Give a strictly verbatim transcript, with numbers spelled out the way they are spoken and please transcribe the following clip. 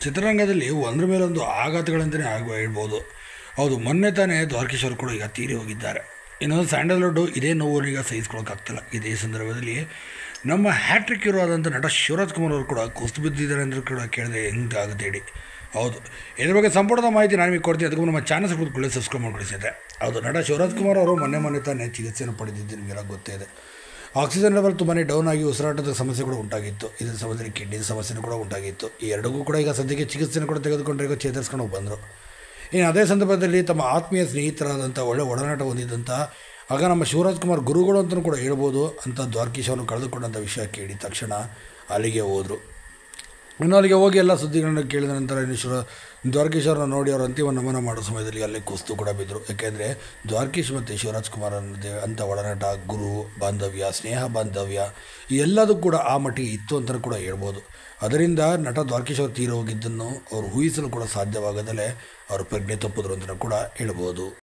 ಚಿತ್ರರಂಗದಲ್ಲಿ ಒಂದರ ಮೇಲೊಂದು ಆಘಾತಗಳಂತಲೇ ಆಗ ಹೇಳ್ಬೋದು. ಹೌದು, ಮೊನ್ನೆ ತಾನೇ ದ್ವಾರಕೀಶ್ ಅವರು ಕೂಡ ಈಗ ತೀರಿ ಹೋಗಿದ್ದಾರೆ. ಇನ್ನೊಂದು ಸ್ಯಾಂಡಲ್ವುಡ್ಡು ಇದೇ ನೋವನ್ನು ಈಗ ಸಹಿಸ್ಕೊಳ್ಳೋಕ್ಕಾಗ್ತಿಲ್ಲ. ಇದೇ ಸಂದರ್ಭದಲ್ಲಿ ನಮ್ಮ ಹ್ಯಾಟ್ರಿಕ್ ಹೀರೋ ಆದಂಥ ನಟ ಶಿವರಾಜ್ ಕುಮಾರ್ ಅವರು ಕೂಡ ಕುಸ್ತು ಬಿದ್ದಿದ್ದಾರೆ ಅಂದರೆ ಕೂಡ ಕೇಳಿದ್ರೆ ಹೆಂಗೆ ಆಗುತ್ತೆ ಹೇಳಿ. ಹೌದು, ಇದ್ರ ಬಗ್ಗೆ ಸಂಪೂರ್ಣ ಮಾಹಿತಿ ನಾನು ನಿಮಗೆ ಕೊಡ್ತೀನಿ. ಅದಕ್ಕೂ ನಮ್ಮ ಚಾನಲ್ ಕೂತ್ಕೊಳ್ಳಿ, ಸಬ್ಸ್ಕ್ರೈಬ್ ಮಾಡ್ಕೊಳಿಸಿದ್ದೆ. ಹೌದು, ನಟ ಶಿವರಾಜ್ ಕುಮಾರ್ ಅವರು ಮೊನ್ನೆ ಮೊನ್ನೆ ತಾನೇ ಚಿಕಿತ್ಸೆಯನ್ನು ಪಡೆದಿದ್ದು ನಿಮಗೆಲ್ಲ ಗೊತ್ತೇ ಇದೆ. ಆಕ್ಸಿಜನ್ ಲೆವೆಲ್ ತುಂಬಾ ಡೌನ್ ಆಗಿ ಉಸಿರಾಟದ ಸಮಸ್ಯೆ ಕೂಡ ಉಂಟಾಗಿತ್ತು. ಇದರ ಸಮಸ್ಯೆಯಲ್ಲಿ ಕಿಡ್ನಿ ಸಮಸ್ಯೆನೂ ಕೂಡ ಉಂಟಾಗಿತ್ತು. ಈ ಎರಡಕ್ಕೂ ಕೂಡ ಈಗ ಸದ್ಯಕ್ಕೆ ಚಿಕಿತ್ಸೆಯನ್ನು ಕೂಡ ತೆಗೆದುಕೊಂಡ್ರೆ ಈಗ ಚೇತರಿಸ್ಕೊಂಡು ಬಂದರು. ಇನ್ನು ಅದೇ ಸಂದರ್ಭದಲ್ಲಿ ತಮ್ಮ ಆತ್ಮೀಯ ಸ್ನೇಹಿತರಾದಂಥ ಒಳ್ಳೆ ಒಡನಾಟ ಹೊಂದಿದ್ದಂಥ ಆಗ ನಮ್ಮ ಶಿವರಾಜ್ ಕುಮಾರ್ ಗುರುಗಳು ಅಂತಲೂ ಕೂಡ ಹೇಳ್ಬೋದು ಅಂತ ದ್ವಾರಕೀಶ್ ಅವರನ್ನು ಕಳೆದುಕೊಂಡಂಥ ವಿಷಯ ಕೇಳಿ ತಕ್ಷಣ ಅಲ್ಲಿಗೆ ಹೋದರು. ಇನ್ನು ಅಲ್ಲಿಗೆ ಹೋಗಿ ಎಲ್ಲ ಸುದ್ದಿಗಳನ್ನು ಕೇಳಿದ ನಂತರ ಇನ್ನು ಶಿವ ದ್ವಾರಕೀಶ್ ಅವರನ್ನ ನೋಡಿ ಅವರು ಅಂತಿಮ ನಮನ ಮಾಡೋ ಸಮಯದಲ್ಲಿ ಅಲ್ಲೇ ಕುಸ್ತು ಕೂಡ ಬಿದ್ದರು. ಯಾಕೆಂದರೆ ದ್ವಾರಕೀಶ್ ಮತ್ತು ಶಿವರಾಜ್ ಕುಮಾರ್ ಅನ್ನೋದೇ ಅಂಥ ಒಡನಾಟ, ಗುರು ಬಾಂಧವ್ಯ, ಸ್ನೇಹ ಬಾಂಧವ್ಯ ಎಲ್ಲದೂ ಕೂಡ ಆ ಮಟ್ಟಿಗೆ ಇತ್ತು ಅಂತಲೂ ಕೂಡ ಹೇಳ್ಬೋದು. ಅದರಿಂದ ನಟ ದ್ವಾರಕೀಶ್ ಅವರು ತೀರಿ ಹೋಗಿದ್ದನ್ನು ಅವರು ಊಹಿಸಲು ಕೂಡ ಸಾಧ್ಯವಾಗದಲೇ ಅವರು ಪ್ರಜ್ಞೆ ತಪ್ಪಿದ್ರು ಅಂತಲೂ ಕೂಡ ಹೇಳ್ಬೋದು.